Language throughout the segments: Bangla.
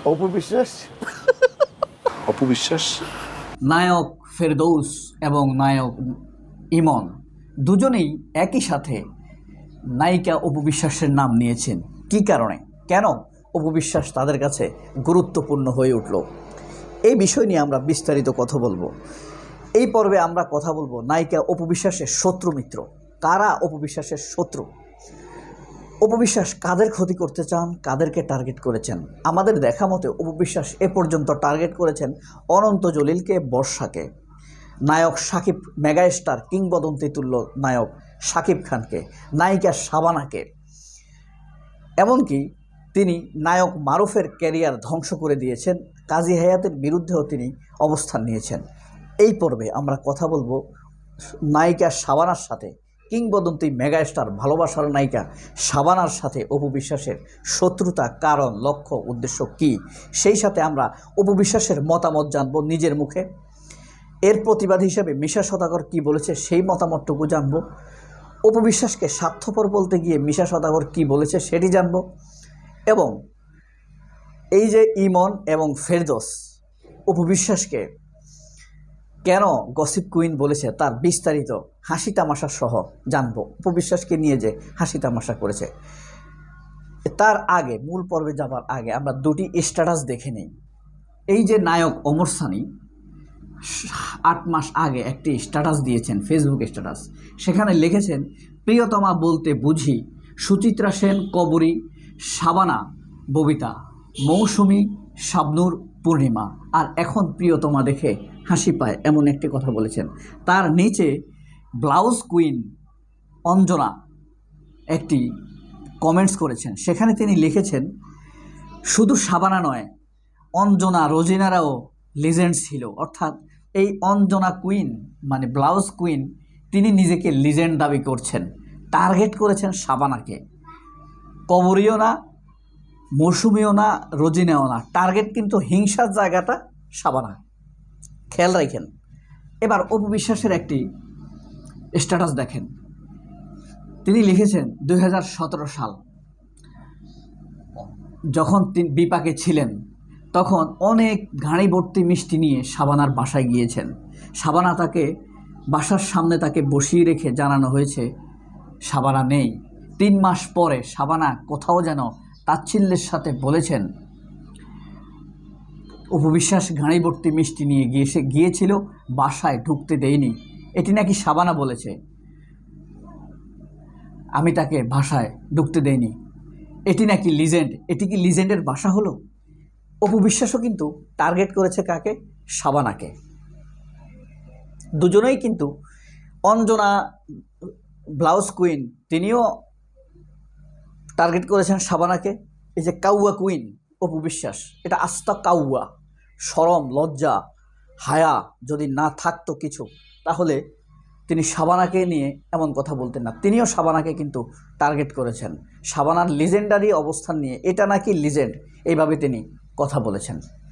অপু বিশ্বাস। অপু বিশ্বাস। নায়ক ফেরদৌস এবং নায়ক ইমন দুজনেই একই সাথে নায়িকা অপু বিশ্বাসের নাম নিয়েছেন। কী কারণে, কেন অপু বিশ্বাস তাদের কাছে গুরুত্বপূর্ণ হয়ে উঠল, এই বিষয় নিয়ে আমরা বিস্তারিত কথা বলবো। এই পর্বে আমরা কথা বলবো নায়িকা অপু বিশ্বাসের শত্রু মিত্র, কারা অপু বিশ্বাসের শত্রু, অপু বিশ্বাস কাদের ক্ষতি করতে চান, কাদেরকে টার্গেট করেছেন। আমাদের দেখা মতে অপু বিশ্বাস এ পর্যন্ত টার্গেট করেছেন অনন্ত জলিলকে, বর্ষাকে, নায়ক শাকিব, মেগাস্টার কিংবদন্তি তুল্য নায়ক শাকিব খানকে, নায়িকা শাবানাকে, এমনকি তিনি নায়ক মারুফের ক্যারিয়ার ধ্বংস করে দিয়েছেন। কাজী হায়াতের বিরুদ্ধেও তিনি অবস্থান নিয়েছেন। এই পর্বে আমরা কথা বলবো নায়িকা শাবানার সাথে, কিংবদন্তি মেগাস্টার ভালোবাসার নায়িকা শাবানার সাথে অপু বিশ্বাসের শত্রুতা, কারণ, লক্ষ্য, উদ্দেশ্য কী, সেই সাথে আমরা অপু বিশ্বাসের মতামত জানব নিজের মুখে। এর প্রতিবাদ হিসেবে মিশা সওদাগর কী বলেছে সেই মতামতটুকু জানব। অপু বিশ্বাসকে স্বার্থপর বলতে গিয়ে মিশা সওদাগর কী বলেছে সেটি জানব। এবং এই যে ইমন এবং ফেরদৌস অপু বিশ্বাসকে কেন গসিপ কুইন বলেছে তার বিস্তারিত হাসি তামাশা সহ জানবো। অপু বিশ্বাসকে নিয়ে যে হাসি তামাশা করেছে, তার আগে মূল পর্বে যাবার আগে আমরা দুটি স্ট্যাটাস দেখে নিই। এই যে নায়ক ওমর সানি 8 মাস আগে একটি স্ট্যাটাস দিয়েছেন, ফেসবুক স্ট্যাটাস। সেখানে লিখেছেন, প্রিয়তমা বলতে বুঝি সুচিত্রা সেন, কবরী, শাবানা, ববিতা, মৌসুমী, শাবনূর, পূর্ণিমা, আর এখন প্রিয়তমা দেখে হাসি পায়, এমন একটি কথা বলেছেন। তার নিচে ব্লাউজ কুইন অঞ্জনা একটি কমেন্টস করেছেন। সেখানে তিনি লিখেছেন, শুধু শাবানা নয়, অঞ্জনা, রোজিনারাও লিজেন্ড ছিল। অর্থাৎ এই অঞ্জনা কুইন মানে ব্লাউজ কুইন, তিনি নিজেকে লিজেন্ড দাবি করছেন। টার্গেট করেছেন শাবানাকে, কবরীও না, মৌসুমীও না, রোজিনাও না। টার্গেট কিন্তু হিংসার জায়গাটা শাবানা, খেয়াল রাখেন। এবার অপু বিশ্বাসের একটি স্ট্যাটাস দেখেন। তিনি লিখেছেন 2017 সাল যখন তিনি বিপাকে ছিলেন, তখন অনেক ঘাড়ি ভর্তি মিষ্টি নিয়ে শাবানার বাসায় গিয়েছেন। শাবানা তাকে বাসার সামনে তাকে বসিয়ে রেখে জানানো হয়েছে শাবানা নেই। 3 মাস পরে শাবানা কোথাও যেন তাচ্ছিল্যের সাথে বলেছেন অপু বিশ্বাস ঘাড়ি ভর্তি মিষ্টি নিয়ে গিয়েছিল, বাসায় ঢুকতে দেয়নি। এটি নাকি শাবানা বলেছে, আমি তাকে বাসায় ঢুকতে দেইনি। এটি নাকি লিজেন্ড। এটি কি লিজেন্ডের বাসা হলো? অপু বিশ্বাসও কিন্তু টার্গেট করেছে কাকে? শাবানাকে। দুজনেই কিন্তু, অঞ্জনা ব্লাউজ কুইন তিনিও টার্গেট করেছেন শাবানাকে। এই যে কাউয়া কুইন অপু বিশ্বাস, এটা আস্তা কাউয়া। শরম, লজ্জা, হায়া যদি না থাকতো কিছু, তাহলে তিনি শাবানাকে নিয়ে এমন কথা বলতেন না। তিনিও শাবানাকে কিন্তু টার্গেট করেছেন, শাবানার লিজেন্ডারি অবস্থান নিয়ে, এটা নাকি লিজেন্ড, এইভাবে তিনি কথা বলেছেন।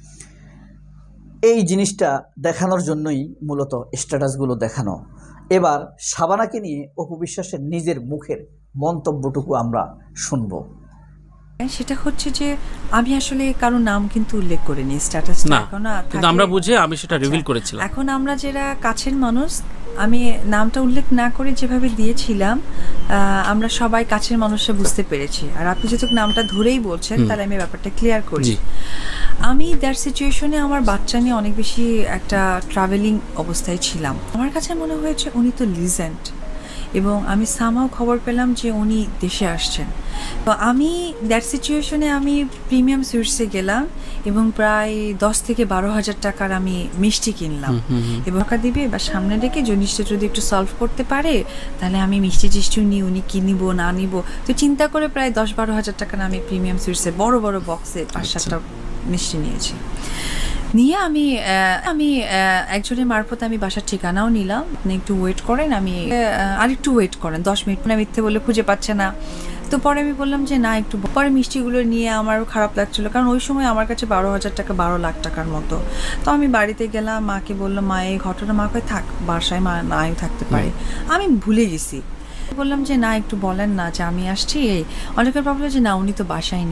এই জিনিসটা দেখানোর জন্যই মূলত স্ট্যাটাসগুলো দেখানো। এবার শাবানাকে নিয়ে অপু বিশ্বাসের নিজের মুখের মন্তব্যটুকু আমরা শুনবো। সেটা হচ্ছে যে আমি আসলে কারো নাম কিন্তু উল্লেখ করিনি স্ট্যাটাসটা, এখন কিন্তু আমরা বুঝে আমি সেটা রিভিল করেছিলাম। এখন আমরা যারা কাছের মানুষ, আমি নামটা উল্লেখ না করে যেভাবে দিয়েছিলাম, আমরা সবাই কাছের মানুষরা বুঝতে পেরেছি। আর আপনি যেহেতু নামটা ধরেই বলছেন, তাহলে আমি ব্যাপারটা ক্লিয়ার করি। আমি দ্যাট সিচুয়েশনে আমার বাচ্চা নিয়ে অনেক বেশি একটা ট্রাভেলিং অবস্থায় ছিলাম। আমার কাছে মনে হয়েছে উনি তো লিজেন্ড, এবং আমি সামহাও খবর পেলাম যে উনি দেশে আসছেন। তো আমি দ্যাট সিচুয়েশনে আমি প্রিমিয়াম সুইটসে গেলাম এবং প্রায় 10 থেকে 12 হাজার টাকার আমি মিষ্টি কিনলাম। এবং টাকা দিবে বা সামনে রেখে জিনিসটা যদি একটু সলভ করতে পারে, তাহলে আমি মিষ্টি টিষ্টিও নিই, উনি কি নিব না নিব, তো চিন্তা করে প্রায় 10-12 হাজার টাকার আমি প্রিমিয়াম সুইটসে বড় বড় বক্সে 5-7টা মিষ্টি নিয়েছি। নিয়ে আমি একজনের মারফত আমি বাসার ঠিকানাও নিলাম। আপনি একটু ওয়েট করেন, আমি আরেকটু ওয়েট করেন 10 মিনিট। মিথ্যে বলে খুঁজে পাচ্ছে না। তো পরে আমি বললাম যে না, একটু পরে মিষ্টিগুলো নিয়ে আমারও খারাপ লাগছিলো, কারণ ওই সময় আমার কাছে 12 হাজার টাকা 12 লাখ টাকার মতো। তো আমি বাড়িতে গেলাম, মাকে বললাম, মা এই ঘটনা, মা কয় থাক, বাসায় মা নাই থাকতে পারে। আমি ভুলে গেছি, বললাম যে না একটু বলেন না যে আমি আসছি। এই অনেকের ভাবলো যে না উনি তো বাসায় নেই।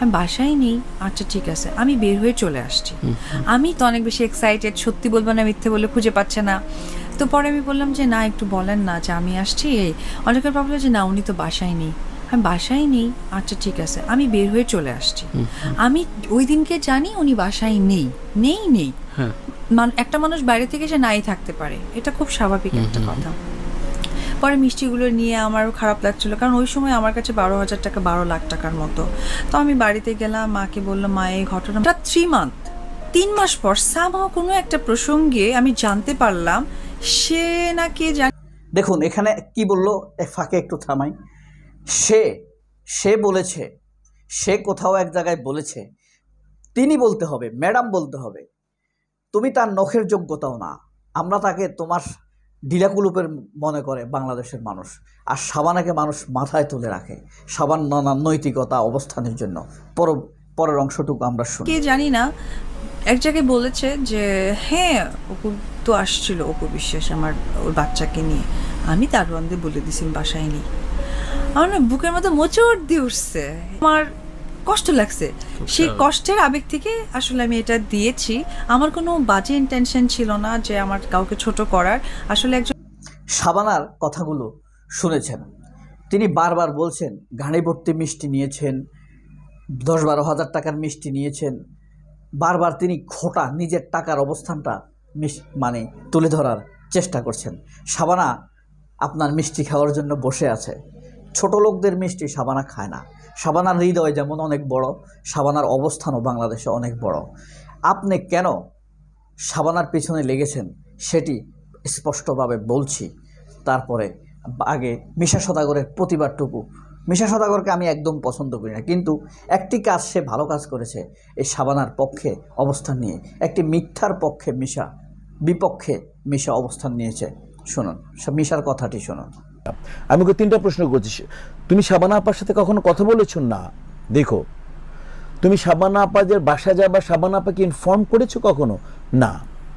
আমি বাসায় নেই। আচ্ছা ঠিক আছে, আমি বের হয়ে চলে আসছি। আমি তো অনেক বেশি এক্সাইটেড, সত্যি বলবো না মিথ্যে বলে খুঁজে পাচ্ছে না। তো পরে আমি বললাম যে না একটু বলেন না যে আমি আসছি। অনেকের ভাবলো যে না উনি তো বাসায় নেই। আমি বাসায় নেই। আচ্ছা ঠিক আছে, আমি বের হয়ে চলে আসছি। আমি ওই দিনকে জানি উনি বাসায় নেই নেই নেই। হ্যাঁ, একটা মানুষ বাইরে থেকে এসে নাই থাকতে পারে, এটা খুব স্বাভাবিক একটা কথা। পরে মিষ্টিগুলো নিয়ে আমারও খারাপ লাগছিলো, কারণ ওই সময় আমার কাছে 12,000 টাকা 12 লাখ টাকার মতো। তো আমি বাড়িতে গেলাম, মাকে বললাম মা এই ঘটনাটা 3 মাস পর সামহাও কোনো একটা প্রসঙ্গে আমি জানতে পারলাম সে না কে জানি। দেখুন এখানে কি বললো, ফাঁকে একটু থামাই। সে বলেছে, সে কোথাও এক জায়গায় বলেছে, তিনি বলতে হবে, ম্যাডাম বলতে হবে, তুমি তার নখের যোগ্যতাও না। আমরা তাকে তোমার ডিলাকুলুপের মনে করে বাংলাদেশের মানুষ, আর শাবানাকে মানুষ মাথায় তুলে রাখে শাবান নানান নৈতিকতা অবস্থানের জন্য। পরের অংশটুকু আমরা শুনি। কে জানি না এক জায়গায় বলেছে যে হ্যাঁ অপু তো আসছিল, অপু বিশ্বাস আমার ওর বাচ্চাকে নিয়ে। আমি দারোয়ানদের বলে দিছি বাসায় নেই। আমার না বুকের মতো মোচড় দিয়ে উঠছে, আমার কষ্ট লাগছে। সেই কষ্টের আবেগ থেকে আসলে আমি এটা দিয়েছি। আমার কোনো বাজে ইন্টেনশন ছিল না যে আমার কাউকে ছোট করার। আসলে একজন শাবানার কথাগুলো শুনেছেন, তিনি বারবার বলছেন ঘাড়ি ভর্তি মিষ্টি নিয়েছেন, 10-12 হাজার টাকার মিষ্টি নিয়েছেন। বারবার তিনি খোটা নিজের টাকার অবস্থানটা মানে তুলে ধরার চেষ্টা করছেন। শাবানা আপনার মিষ্টি খাওয়ার জন্য বসে আছে। ছোট লোকদের মিষ্টি শাবানা খায় না। শাবানার হৃদয় যেমন অনেক বড়, শাবানার অবস্থানও বাংলাদেশে অনেক বড়। আপনি কেন শাবানার পেছনে লেগেছেন সেটি স্পষ্টভাবে বলছি। তারপরে আগে মিশা সওদাগরের প্রতিবাদটুকু। মিশা সওদাগরকে আমি একদম পছন্দ করি না, কিন্তু একটি কাজ সে ভালো কাজ করেছে, এই শাবানার পক্ষে অবস্থান নিয়ে। একটি মিথ্যার পক্ষে বিপক্ষে মিশা অবস্থান নিয়েছে। শুনুন মিশার কথাটি শুনুন। আমি ওকে 3টা প্রশ্ন করছি। তুমি শাবানা আপার সাথে কখনো কথা বলেছো? না। দেখো, তুমি শাবানা আপাদের বাসায় যাবা, শাবানা আপাকে ইনফর্ম করেছো কখনো? না।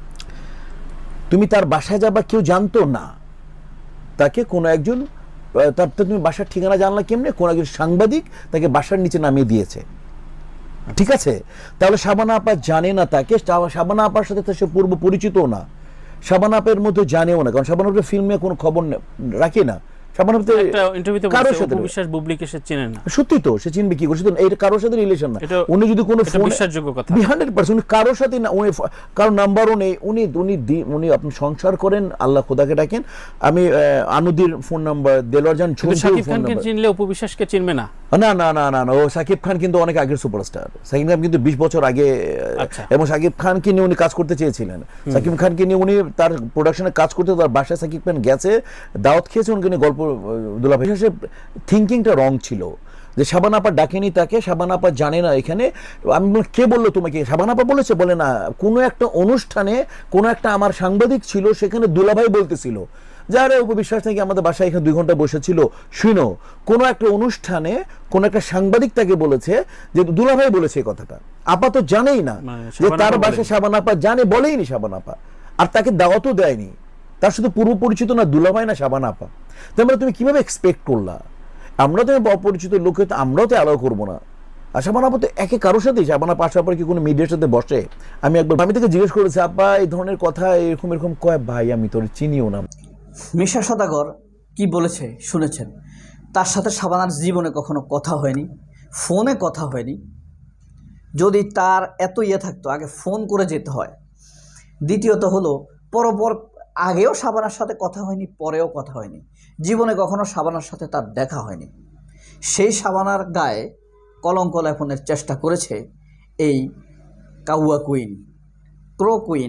তুমি তার বাসায় যাবা কেউ জানতো না? তাকে কোনো একজন, তার তুমি বাসার ঠিকানা জানলা কেমনে? কোনো একজন সাংবাদিক তাকে বাসার নিচে নামিয়ে দিয়েছে, ঠিক আছে? তাহলে শাবানা আপা জানে না তাকে, শাবানা আপার সাথে তো সে পূর্ব পরিচিতও না, শাবানা আপার মধ্যে জানেও না, কারণ শাবানা আপা ফিল্মে কোনো খবর রাখে না। শাবানা আপা একটা ইন্টারভিউতে বলেছে অপু বিশ্বাস বুবলিকে সে চেনে না। সত্যি তো, সে চিনবে কি করে? এটা কারোর সাথে রিলেশন না। উনি যদি কোনো ফোন, বিশ্বাসযোগ্য কথা, 100% কারোর সাথে না, উনি কারো নাম্বারও নেই। উনি আপনি সংসার করেন, আল্লাহ খোদাকে ডাকেন। আমি আনুদির ফোন নাম্বার, দেলোয়ার জান ছোট শাকিব খানকে চিনলে অপু বিশ্বাসকে চিনবে না? না না না না না, ও শাকিব খান কিন্তু অনেক আগের সুপারস্টার। শাকিব খান কিন্তু 20 বছর আগে, এবং শাকিব খানকে নিয়ে উনি কাজ করতে চেয়েছিলেন। শাকিব খানকে নিয়ে উনি তার প্রোডাকশনে কাজ করতে, তার বাসায় শাকিব খান গেছে, দাওয়াত খেয়েছে, উনকে নিয়ে গল্প দুলাভাই। থিঙ্কিংটা রং ছিল যে শাবানা আপা ডাকেনি তাকে, শাবানা আপা জানে না এখানে। আমি কে বললো তোমাকে? শাবানা আপা বলেছে? বলে না, কোনো একটা অনুষ্ঠানে কোনো একটা আমার সাংবাদিক ছিল, সেখানে দুলাভাই বলতেছিল যারা অপু বিশ্বাস নাকি আমাদের বাসায় এখানে 2 ঘন্টা বসেছিল। শুনো, কোনো একটা অনুষ্ঠানে কোনো একটা সাংবাদিক তাকে বলেছে যে দুলাভাই বলেছে এই কথাটা। আপা তো জানেই না যে তার বাসায় শাবানা আপা জানে, বলেইনি শাবানা আপা, আর তাকে দাওয়াতও দেয়নি। তার সাথে পূর্ব পরিচিত না দুলাভাই না শাবানা আপা। তারপরে তুমি কিভাবে এক্সপেক্ট করলা? আমরা তো অপরিচিত লোককে তো আমরাও তো অ্যালাউ করবো না। আর শাবানা আপা তো একে কারোর সাথেই, শাবানা আপা আসার পরে কি কোনো মিডিয়ার সাথে বসে? আমি তাকে জিজ্ঞেস করেছি, আপা এই ধরনের কথা এরকম কয়, ভাই আমি তোর চিনিও না। মিশা সওদাগর কি বলেছে শুনেছেন? তার সাথে শাবানার জীবনে কখনো কথা হয়নি, ফোনে কথা হয়নি। যদি তার এত থাকতো আগে ফোন করে যেতে হয়। দ্বিতীয়ত হলো আগেও শাবানার সাথে কথা হয়নি, পরেও কথা হয়নি। জীবনে কখনো শাবানার সাথে তার দেখা হয়নি। সেই শাবানার গায়ে কলঙ্ক লেপনের চেষ্টা করেছে এই কাউয়া কুইন, ক্রো কুইন,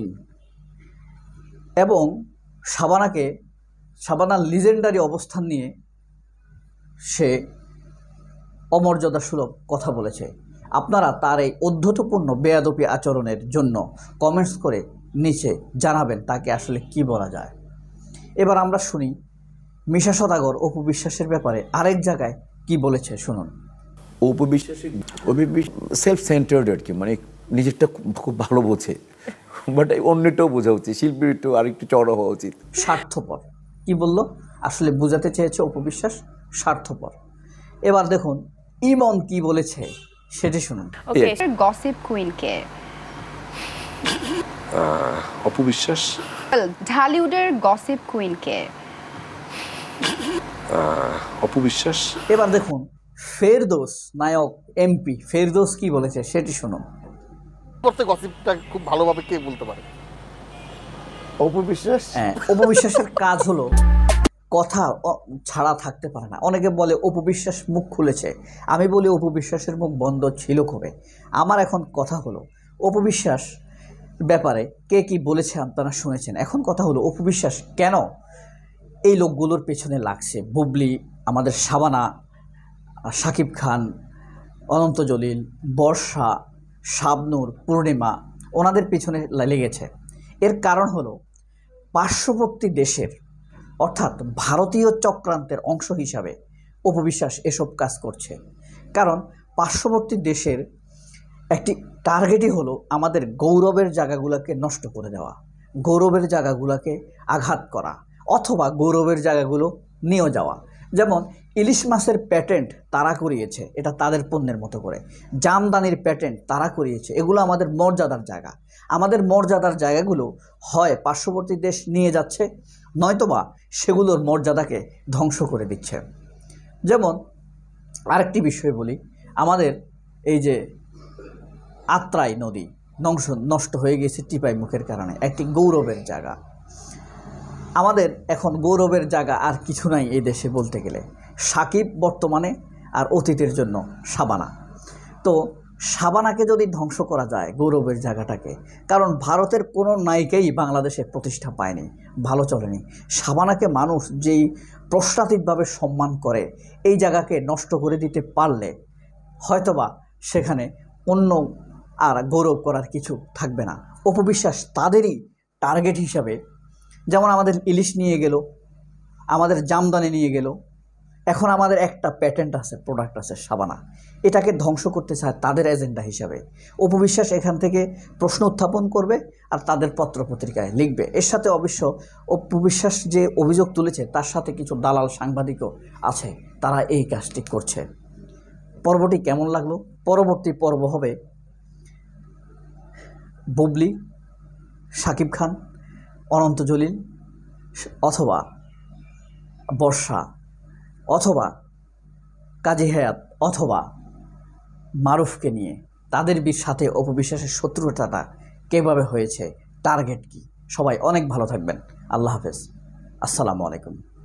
এবং শাবানার লিজেন্ডারি অবস্থান নিয়ে সে অমর্যাদা সুলভ কথা বলেছে। আপনারা তার এই অধ্যতপূর্ণ বেয়াদপি আচরণের জন্য কমেন্টস করে নিচে জানাবেন তাকে আসলে কি বলা যায়। এবার আমরা শুনি মিশা সওদাগর অপু বিশ্বাসের ব্যাপারে আরেক জায়গায় কি বলেছে, শুনুন। অপু বিশ্বাস সেলফ সেন্টার্ড আর কি, মানে নিজেরটা খুব ভালো বোঝে, বাট অন্যটাও বোঝা উচিত, শিল্পীর একটু আরেকটু চড়া হওয়া উচিত। স্বার্থপর কি বলল? আসলে বোঝাতে চেয়েছে অপু বিশ্বাস স্বার্থপর। এবার দেখুন ইমন কি বলেছে সেটি শুনুন। ওকে, গসিপ কুইন কে? অপবিশ্বাস। ঢালিউডের গসিপ কুইন কে? অপবিশ্বাস। এবার দেখুন ফেরদৌস নায়ক এমপি ফেরদৌস কি বলেছে সেটি শুনুন। গসিপটা খুব ভালোভাবে কে বলতে পারে? অপবিশ্বাস। হ্যাঁ, অপবিশ্বাসের কাজ হলো কথা ছাড়া থাকতে পারে না। অনেকে বলে অপবিশ্বাস মুখ খুলেছে, আমি বলি অপবিশ্বাসের মুখ বন্ধ ছিল কবে। আমার এখন কথা হলো অপবিশ্বাস ব্যাপারে কে কি বলেছে আপনারা শুনেছেন। এখন কথা হলো অপবিশ্বাস কেন এই লোকগুলোর পেছনে লাগছে। বুবলি, আমাদের শাবানা, শাকিব খান, অনন্ত জলিল, বর্ষা, শাবনূর, পূর্ণিমা, ওনাদের পিছনে লেগেছে। এর কারণ হলো পার্শ্ববর্তী দেশের অর্থাৎ ভারতীয় চক্রান্তের অংশ হিসাবে অপবিশ্বাস এসব কাজ করছে। কারণ পার্শ্ববর্তী দেশের একটি টার্গেটই হলো আমাদের গৌরবের জায়গাগুলোকে নষ্ট করে দেওয়া, গৌরবের জায়গাগুলোকে আঘাত করা, অথবা গৌরবের জায়গাগুলো নিয়ে যাওয়া। যেমন ইলিশ মাছের প্যাটেন্ট তারা করিয়েছে, এটা তাদের পণ্যের মতো করে। জামদানির প্যাটেন্ট তারা করিয়েছে, এগুলো আমাদের মর্যাদার জায়গা। আমাদের মর্যাদার জায়গাগুলো হয় পার্শ্ববর্তী দেশ নিয়ে যাচ্ছে, নয়তোবা সেগুলোর মর্যাদাকে ধ্বংস করে দিচ্ছে। যেমন আরেকটি বিষয় বলি, আমাদের এই যে আত্রাই নদী নষ্ট হয়ে গেছে টিপাই মুখের কারণে, একটি গৌরবের জায়গা। আমাদের এখন গৌরবের জায়গা আর কিছু নাই এই দেশে বলতে গেলে। সাকিব বর্তমানে, আর অতীতের জন্য শাবানা। তো শাবানাকে যদি ধ্বংস করা যায় গৌরবের জায়গাটাকে, কারণ ভারতের কোনো নায়িকাই বাংলাদেশে প্রতিষ্ঠা পায়নি, ভালো চলেনি। শাবানাকে মানুষ যেই প্রশ্নাতীতভাবে সম্মান করে, এই জায়গাকে নষ্ট করে দিতে পারলে হয়তোবা সেখানে অন্য আর গৌরব করার কিছু থাকবে না। অপবিশ্বাস তাদেরই টার্গেট হিসাবে, যেমন আমাদের ইলিশ নিয়ে গেল, আমাদের জামদানি নিয়ে গেল, এখন আমাদের একটা প্যাটেন্ট আছে, প্রোডাক্ট আছে শাবানা, এটাকে ধ্বংস করতে চায় তাদের এজেন্ডা হিসাবে। অপবিশ্বাস এখান থেকে প্রশ্ন উত্থাপন করবে আর তাদের পত্রপত্রিকায় লিখবে। এর সাথে অবশ্য অপবিশ্বাস যে অভিযোগ তুলেছে তার সাথে কিছু দালাল সাংবাদিকও আছে, তারা এই কাজটি করছে। পর্বটি কেমন লাগলো? পরবর্তী পর্ব হবে বুবলি, শাকিব খান, অনন্ত জলিল, অথবা বর্ষা, অথবা কাজী হায়াত, অথবা মারুফকে নিয়ে তাদের সাথে অপবিশ্বাসের শত্রুতাটা কীভাবে হয়েছে, টার্গেট কি। সবাই অনেক ভালো থাকবেন। আল্লাহ হাফেজ, আসসালামু আলাইকুম।